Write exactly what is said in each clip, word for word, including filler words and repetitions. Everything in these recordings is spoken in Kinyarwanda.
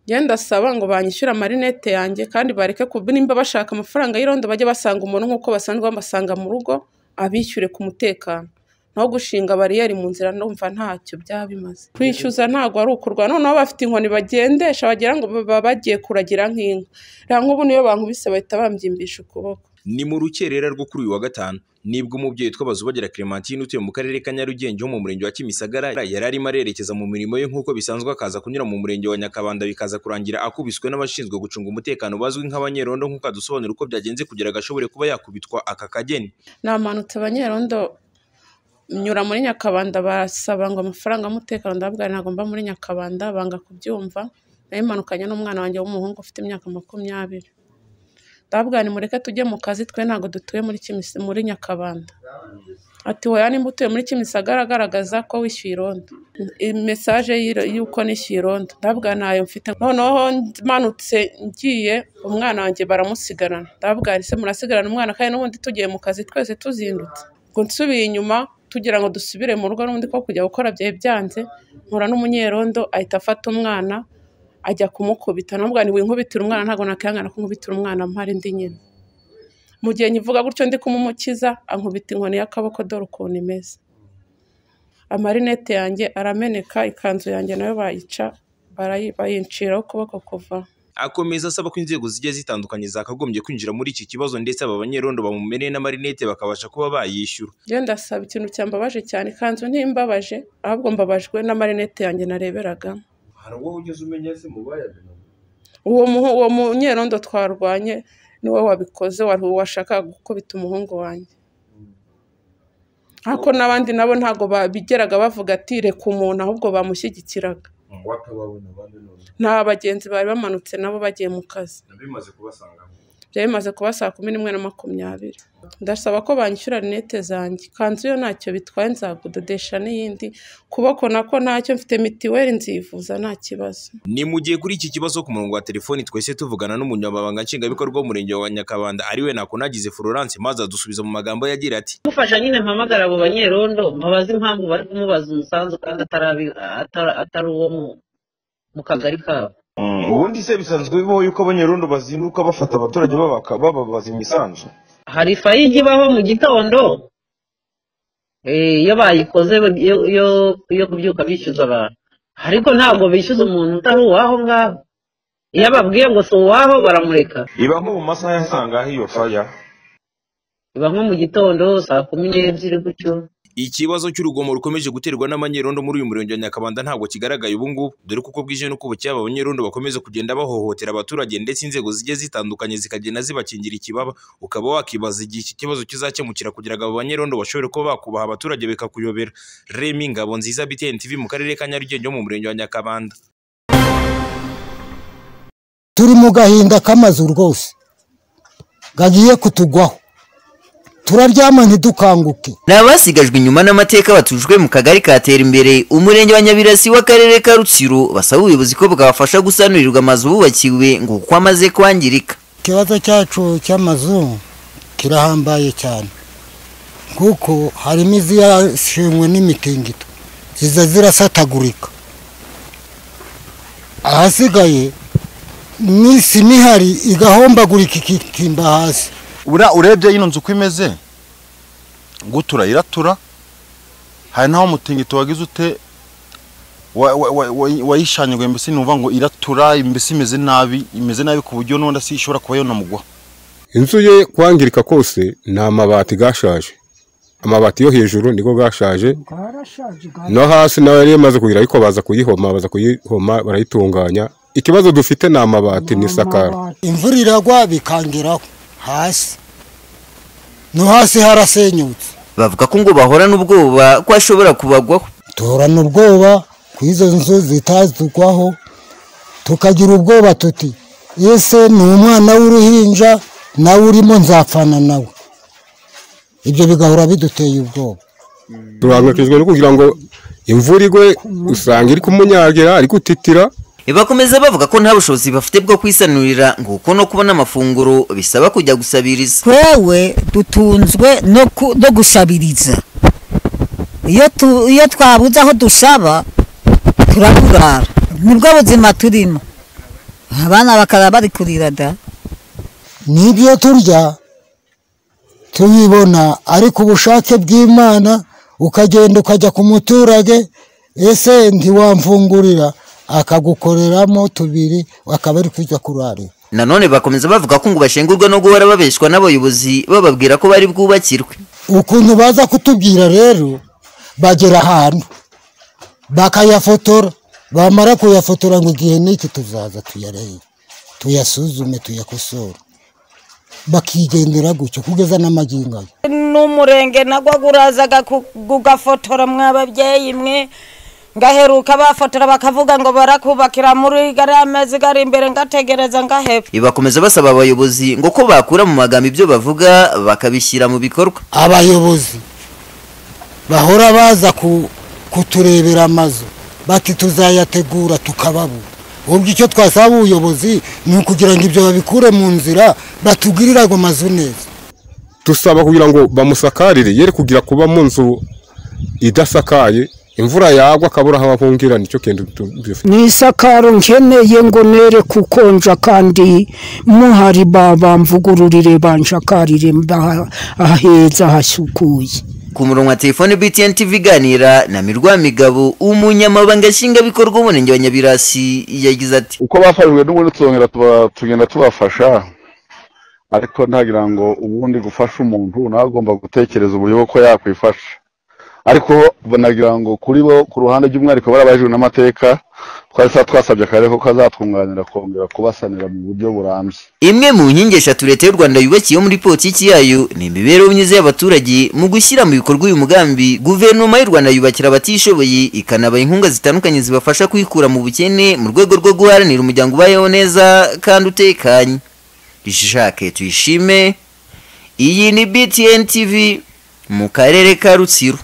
Genda saba ngo banyishyura marinette yanjye kandi bareke ko nimba bashaka amafaranga y'irondo bajye basanga umuntu nkuko basanzwe bamasanga mu rugo abishyure ku mutekano naho gushinga bariyeri mu nzira ndumva ntacyo byabimaze kwishyuza ntago ari ukurwa noneho bafite inkoni bagendesha bagira ngo bagiye kuragira nk'inka rero nk'ubu niyo bankubise bahita bambyimbisha ukuboko. Ni mu rukerera rwo kuri uyu wa gatanu nibwo umubyeyi twabazubagira Clementine utuye mu karere ka Nyarugenge ho mu murenge wa Kimisagara yari arimo arerekeza mu mirimo ye nkuko bisanzwe akaza kunyura mu murenge wa Nyakabanda bikaza kurangira akubiswe n'abashinzwe gucunga umutekano bazwi nk'abanyerondo nkuko adusobanura uko byagenze kugira gashobore kuba yakubitwa aka kageni. Namanutse abanyerondo nyura muri Nyakabanda basaba ngo amafaranga y'umutekano ndabwira nagomba muri Nyakabanda banga kubyumva nayimanukanye n'umwana wanjye w'umuhungu ufite imyaka makumyabiri. Ndabwira mureke tujye mu kazi twe ntago dutuye muri Kimisi muri Nyakabanda. Ati hoya nimba utuye muri Kimisagara agaragaza ko wishyuye irondo. Message y'uko nishyuye irondo. Ndabwira nayo mfite. Noneho manutse ngiye umwana wanjye baramusigarana. Ndabwira se murasigarana umwana kandi n'ubundi tugiye mu kazi twese tuzindutse. Ngo nsubiye inyuma tugira ngo dusubire mu rugo n'ubundi ko kujya gukora byaye byanze nkura n'umunyerondo ahita afata umwana ajya kumukubita nubwo ni winkubitira umwana ntago nakangana ko nkubitira umwana mpari ndi nyine. Mu gihe nyivuga gutyo ndi kumumukiza ankubita inkoni y'akaboko dore ukuntu imeze. Amarinette yanjye arameneka ikanzu yanjye nayo bayica barayincira ukuboko kuva. Akomeza asaba ko inzego zijye zitandukanye zakagombye kwinjira muri iki kibazo ndetse aba banyerondo bamumeneye na marinette bakabasha kuba bayishyura. Genda saba ikintu cyambabaje cyane kanzu ntimbabaje ahubwo mbabajwe na marinette yanjye nareberaga. Hari uwo ugeze umenya se mu bayagana uwo uwo munyerondo twarwanye niwe wabikoze wari washaka gukubita umuhungu wanjye. Hako nabandi nabo ntago babigeraga bavuga ati reka umuntu ahubwo bamushyigikiraga. Watababona abandi none nta bagenzi bari bamanutse nabo bagiye mu kazi. Nabimaze kubasanga Byamaze kuba saa kumi n'imwe na makumyabiri. Ndasaba ko banyishyura rinete zanjye kanzu yo ntacyo bitwaye nzagudodesha n'iyindi kuboko nako ntacyo mfite mitiweli nzivuza nta kibazo. Ni mu gihe kuri iki kibazo ku murongo wa telefoni twese tuvugana n'umunyamabanga nshingwabikorwa w'umurenge wa Nyakabanda ariwe Nakunagize Florence maze adusubiza mu magambo yagira ati mufasha nyine mpamagara abo banyerondo mbabaza impamvu bari kumubaza umusanzu kandi atari atari uwo mu kagari kabo. Ubundi se bisanzwe bibaho yuko abanyerondo bazinduka bafata abaturage babaka bababaza imisanzu. Hari fayigi baho mu gitondo eh iyo bayikoze yo yo kubyuka bishyuza abantu ariko ntabwo bishyuza umuntu utari uwaho ngaho iyo babwiye ngo so waho baramureka. Iba nko mu masaha yasanga hiyo faya iba nko mu gitondo saa kumi n'ebyiri gutyo. Ikibazo cy'urugomo rukomeje guterwa n'amanyerondo muri uyu murenge wa Nyakabanda ntabwo kigaragaye ubu ngubu dore kuko bwije no kubucya abanyerondo bakomeza kugenda bahohotera abaturage ndetse inzego zigiye zitandukanye zikagenda zibakingira ikibaba ukaba wakibaza igihe iki kibazo kizakemukira kugira ngo abo banyerondo bashobore kuba bakubaha abaturage bekakuyobera. Remy Ngabonziza B T N T V mu karere ka Nyarugenge mu murenge wa Nyakabanda. Turi mu gahinda k'amazu rwose gagiye kutugwaho turaryama ntidukanguke. Nabasigajwe inyuma n'amateka batujwe mu kagari katera imbere umurenge wa Nyabirasi w'akarere ka Rutsiro basaba ubuyobozi ko bwabafasha gusanurirwa amazu bubakiwe ngo uko amaze kwangirika. Ikibazo cyacu cy'amazu kirahambaye cyane kuko harimo iziyashimwe n'imitingito ziza zirasatagurika ahasigaye n'isi mihari igahombagurika ikitimba hasi. Ura urebye yino nzu kwimeze gutura iratura hari naho mutingito wagize ute wayishanywe mbese numva ngo iratura imbese imeze nabi imeze nabi ku buryo nonda si ishobora kuba yona mugwa. Inzu ye kwangirika kose na amabati gashaje amabati yo hejuru niko gashaje no hasi nawe yari yamaze kugira ariko baza kuyihoma baza kuyihoma barayitunganya. Ikibazo dufite na amabati ni sakara imvura iragwa bikangiraho hasi no hasi harasenyutse. Bavuga ko ngo bahora n'ubwoba ko ashobora kubagwaho. Tora n'ubwoba kwizo nzu zitazugwaho tukagira ubwoba tuti yese ni umwana w'uruhinja nawe urimo nzapfana nawe. Ibyo bigahora biduteye ubwoba. Turangakizwe no kugira ngo imvura igwe usanga iri kumunyagira ari gutitira. Bakomeza bavuga ko nta bushobozi bafite bwo kwisanurira ngo uko no kubona amafunguro bisaba kujya gusabiriza. Twewe dutunzwe no no gusabiriza. Iyo tu iyo twabuze aho dusaba turaburara. Nibwo buzima turimo. abana bakaba bari kurira da. Nibyo turya tubibona, ariko ubushake bw'Imana ukagenda ukajya ku muturage, ese ntiwamfungurira, akagukoreramo tubiri akaba ari kujya kurarira. Nanone bakomeza bavuga ko ngo bashengurwa no guhora babeshwa n'abayobozi bababwira ko bari bwubakirwe. Ukuntu baza kutubwira rero, bagera ahantu bakayafotora, bamara kuyafotora ngo igihe n'iki tuzaza tuyarebe, tuyasuzume, tuyakosora, bakigendera gutyo kugeza n'amagingo. N'umurenge nagwa gurazaga kugafotora mw'ababyeyi mwe, ngaheruka bafotora bakavuga ngo barakubakira muri gari amezi gari imbere, ngategereza ngaheba. Ibakomeza basaba abayobozi ngo ko bakura mu magambo ibyo bavuga bakabishyira mu bikorwa. Abayobozi bahora baza kuturebera amazu bati tuzayategura tukababura. Ubwo icyo twasaba ubuyobozi ni ukugira ngo ibyo babikure mu nzira, batugirira ago mazu neza. Tusaba kugira ngo bamusakarire, yere kugira kuba mu nzu idasakaye, imvura yagwa akabura aho abungira. Nicyo kendo ni isakaro nkeneye ngo nere kukonja, kandi muhari baba mvugururire banshakarire aheza hasukuye. Ku murongo wa telefone B T N T V ganira na Mirwa Migabo, umunyamabanga nshingwabikorwa w'umurenge wa Nyabirasi, yagize ati uko bafashwe n'ubundi tuzongera tugenda tubafasha, ariko ntagira ngo ubundi gufasha umuntu nagomba gutekereza uburyo ko yakwifasha. Ariko banagira ngo kuri bo ku ruhande by'umwariko barabajwe n'amateka, twari twasabye akarere ko kazatwunganira kongera kubasanira mu buryo burambye. Imwe mu nkingi eshatu Leta y'u Rwanda yubakiye muri politiki yayo ni imibereho myiza y'abaturage. Mu gushyira mu bikorwa uyu mugambi, guverinoma y'u Rwanda yubakira abatishoboye, ikanabaha inkunga zitandukanye zibafasha kwikura mu bukene mu rwego rwo guharanira umuryango ubayeho neza kandi utekanye. Jacques Tuyishime, iyi ni B T N T V mu karere ka Rutsiro.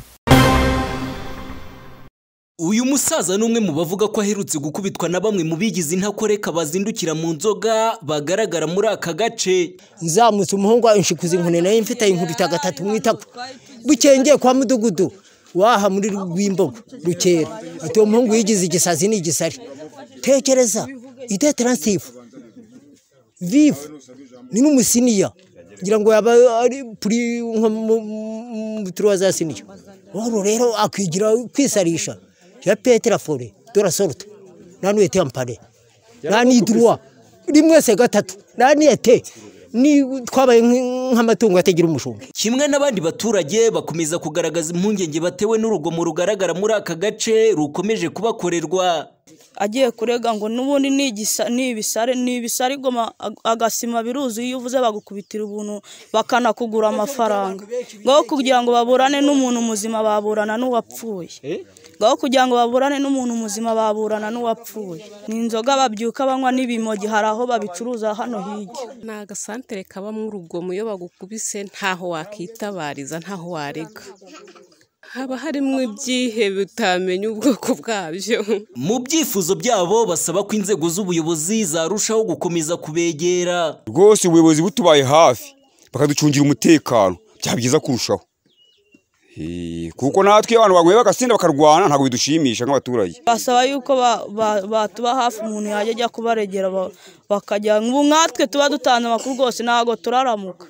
Uyu musaza numwe mu bavuga ko aherutse gukubitwa na bamwe mu bigize intakoreka bazindukira mu nzoga bagaragara muri aka gace. Nzamutse umuhungu inshikuza inkone nayo mfite inkubita gatatu mwitako, bukengeye kwa mudugudu waha muri Rwimbogo Rukera, ati umuhungu yigize igisazi ni igisari. Tekereza ite transitive vive ni n'umusiniya, ngira ngo yaba ari puri nko mu turoza siniya. Woro rero akwigira kwisarisha ya Petra Fore dora sorte nanu ete ampare nani droit rimwe se gatatu nani ete ni twabaye nk'amatungo ategira umushumba. Kimwe n'abandi baturage bakomeza kugaragaza impungenge batewe n'urugomo rugaragara muri aka gace rukomeje kubakorerwa. Agiye kurega ngo nubundi ni igisa ni ibisare ni ibisare goma agasima biruzi, iyo uvuze bagukubitira ubuntu bakanakugura amafaranga ngo kugira ngo baburane n'umuntu muzima baburana n'uwapfuye, ngo kugira ngo baburane n'umuntu muzima baburana n'uwapfuye. Ni inzoga babyuka banywa n'ibimogi, hari aho babicuruza hano hirya. Ni agasantere kaba mu rugomo, iyo bagukubise ntaho wakitabariza, ntaho warega, haba harimo ibyihe bitamenya ubwoko bwabyo. Mu byifuzo byabo basaba ko inzego z'ubuyobozi zarushaho gukomeza kubegera. Rwose ubuyobozi butubaye hafi bakaducungira umutekano byaba byiza kurushaho, kuko natwe abantu baguye bagasinda bakarwana ntago bidushimisha nk'abaturage. Basaba yuko batuba hafi, umuntu yajya ajya kubaregera bakajya nkatwe tuba dutanze amakuru rwose ntago turaramuka.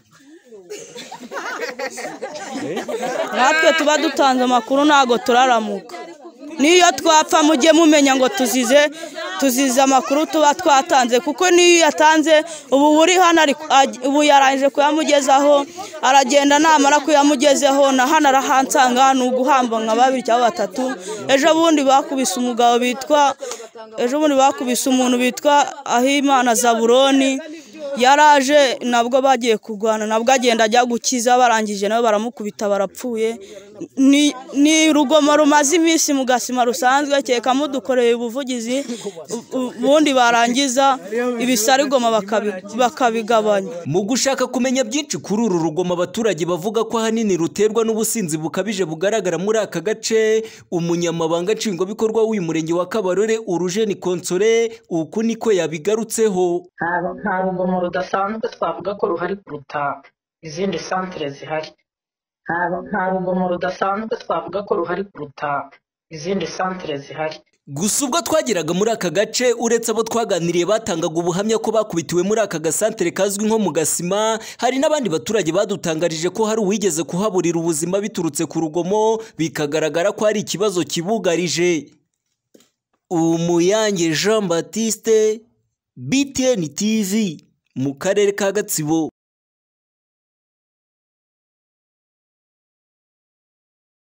Natwe tuba dutanze amakuru ntago turaramuka, niyo twapfa mujye mumenya ngo tuzize tuzize amakuru tuba twatanze, kuko niyo yatanze ubu buri hano ubu yarangije kuyamugezaho, aragenda namara kuyamugezeho na hano arahansanga ni uguhamba nka babiri cyangwa batatu. Ejo bundi bakubise umugabo bitwa ejo bundi bakubise umuntu bitwa Ahimana Zaburoni, yaraje nabwo bagiye kurwana, nabwo agenda ajya gukiza, barangije nabo baramukubita barapfuye. Ni ni rugomo rumaze iminsi mu gasima rusanzwe, keka mudukoreye ubuvugizi ubundi barangiza ibisari goma bakabigabanya. Mu gushaka kumenya byinshi kuri uru rugomo, abaturage bavuga ko ahanini ruterwa n'ubusinzi bukabije bugaragara muri aka gace. Umunyamabanga nshingwabikorwa w'uyu murenge wa Kabarore Urujeni Konsole uku niko yabigarutseho. Nta rugomo rudasanzwe twavuga ko ruhari kuruta izindi santere zihari. Nta rugomo rudasanzwe twavuga ko ruhari kuruta izindi santere zihari. Gusa ubwo twageraga muri aka gace uretse abo twaganiriye batangaga ubuhamya ko bakubitiwe muri aka gasantere kazwi nko mu Gasima, hari n'abandi baturage badutangarije ko hari uwigeze kuhaburira ubuzima biturutse ku rugomo, bikagaragara ko ari ikibazo kibugarije. Umuyange Jean Baptiste, B T N T V, mu karere ka Gatsibo.